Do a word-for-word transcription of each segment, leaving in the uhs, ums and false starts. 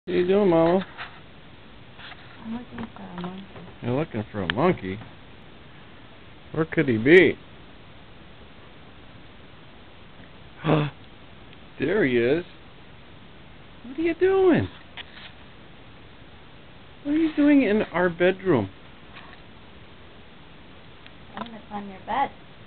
What are you doing, Mama? I'm looking for a monkey. You're looking for a monkey? Where could he be? There he is. What are you doing? What are you doing in our bedroom? I'm going to climb your bed.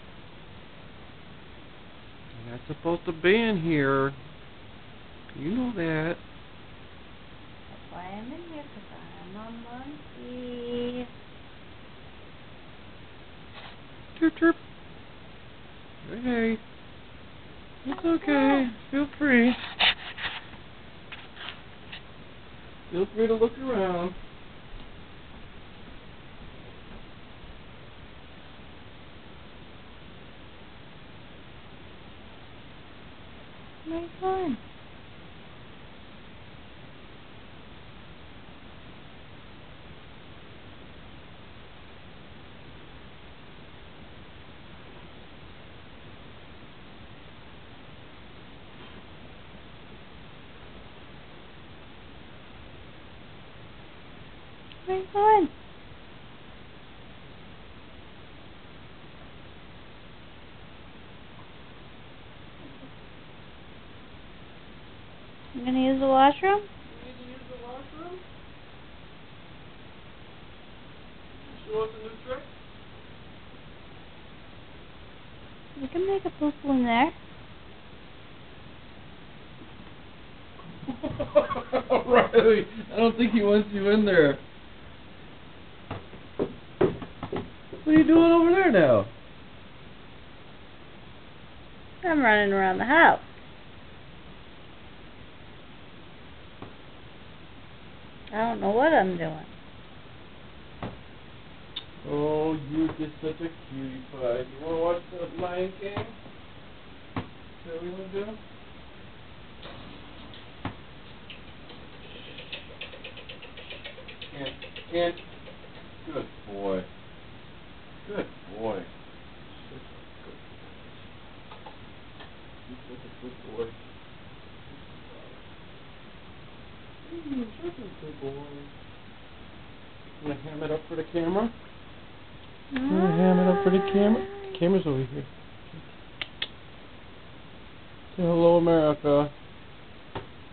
You're not supposed to be in here. You know that. That's why I'm in here, because I'm a monkey. Chirp, chirp. Hey, hey. It's okay. Feel free. Feel free to look around. Where are you going? Where are you going? You gonna use the washroom? You need to use the washroom? Show us a new trick? You can make a poo-poo in there. Riley, I don't think he wants you in there. What are you doing over there now? I'm running around the house. I don't know what I'm doing. Oh, you're just such a cutie pie. You want to watch the Lion King? Is that what you want to do? Can't, can't. Good boy. Good boy. You're such a good boy. You're such a good boy. You want to ham it up for the camera? You want to ham it up for the camera? Camera's over here. Say hello, America.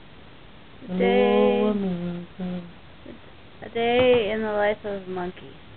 A day, Hello, America. a day in the life of a monkey.